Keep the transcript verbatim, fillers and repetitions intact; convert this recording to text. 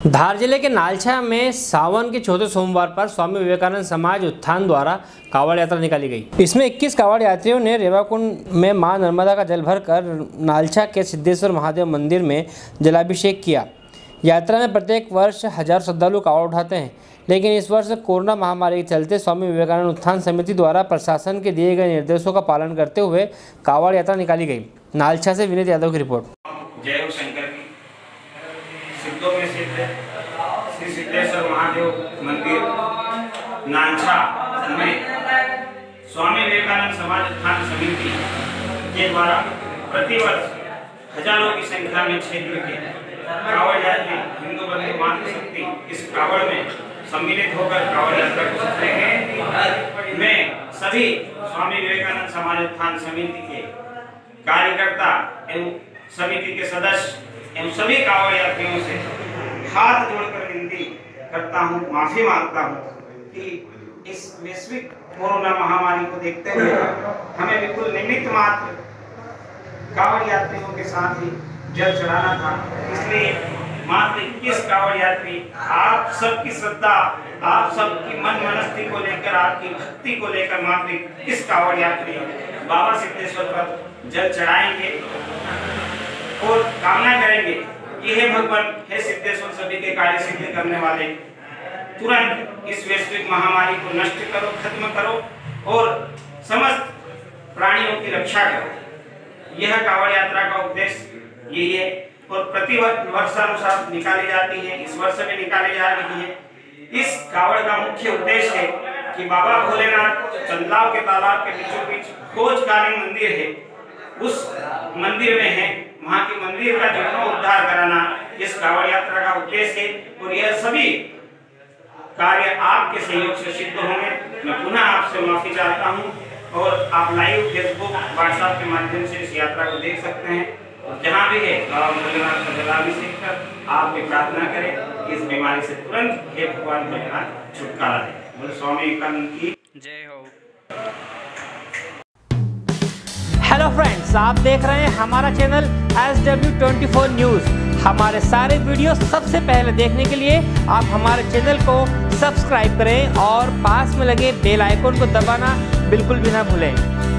धार जिले के नालछा में सावन के चौथे सोमवार पर स्वामी विवेकानंद समाज उत्थान द्वारा कावड़ यात्रा निकाली गई। इसमें इक्कीस कावड़ यात्रियों ने रेवाकुंड में मां नर्मदा का जल भरकर नालछा के सिद्धेश्वर महादेव मंदिर में जलाभिषेक किया। यात्रा में प्रत्येक वर्ष हजार श्रद्धालु कावड़ उठाते हैं, लेकिन इस वर्ष कोरोना महामारी के चलते स्वामी विवेकानंद उत्थान समिति द्वारा प्रशासन के दिए गए निर्देशों का पालन करते हुए कावड़ यात्रा निकाली गई। नालछा से विनीत यादव की रिपोर्ट। जय शंकर की सिद्धों में सिद्ध श्री सिद्धेश्वर महादेव मंदिर नालछा में स्वामी विवेकानंद समाज उत्थान समिति के द्वारा प्रतिवर्ष हजारों की संख्या में क्षेत्र के कावड़ यात्री हिंदू बंधु मातृशक्ति इस कावड़ में सम्मिलित होकर कावड़ यात्रा को सफल। मैं सभी स्वामी विवेकानंद समाज उत्थान समिति के कार्यकर्ता एवं समिति के सदस्य एवं सभी कावड़ यात्रियों से हाथ जोड़कर विनती करता हूं, माफी मांगता हूं कि इस वैश्विक कोरोना महामारी को देखते हुए हमें बिल्कुल निमित्त मात्र कावड़ यात्रियों के साथ ही जल चढ़ाना था। इसलिए मात्र इक्कीस कावड़ यात्री आप सबकी श्रद्धा, आप सबकी मन मनस्ती को लेकर, आपकी भक्ति को लेकर मात्र इक्कीस कावड़ यात्री बाबा सिद्धेश्वर पर जल चढ़ाएंगे और कामना करेंगे कि हे भगवान, हे सिद्धेश्वर, सभी के कार्य सिद्ध करने वाले, तुरंत इस वैश्विक महामारी को नष्ट करो, खत्म करो और समस्त प्राणियों की रक्षा करो। यह कावड़ यात्रा का उद्देश्य यही है और प्रति वर्षानुसार निकाली जाती है। इस वर्ष में निकाली जा रही है। इस कावड़ का मुख्य उद्देश्य है कि बाबा भोलेनाथ चंदलाव के तालाब के बीचों बीच खोजकालीन मंदिर है, उस मंदिर में है, वहाँ के मंदिर का जीर्णोद्धार कराना इस कावड़ यात्रा का उद्देश्य है। और यह सभी कार्य आपके सहयोग से सिद्ध होंगे। मैं पुनः आपसे माफी चाहता हूँ और आप लाइव फेसबुक व्हाट्सएप के माध्यम से इस यात्रा को देख सकते हैं। और जहाँ भी है बाबा भोलेनाथ का जलाभिषेक कर आप भी प्रार्थना करें कि इस बीमारी से तुरंत हे भगवान भोलेनाथ छुटकारा दे। बोले स्वामी विवेकानंद की जय हो। हेलो फ्रेंड्स, आप देख रहे हैं हमारा channel S W twenty four news. हमारे सारे वीडियो सबसे पहले देखने के लिए आप हमारे चैनल को सब्सक्राइब करें और पास में लगे बेल आइकन को दबाना बिल्कुल भी ना भूलें।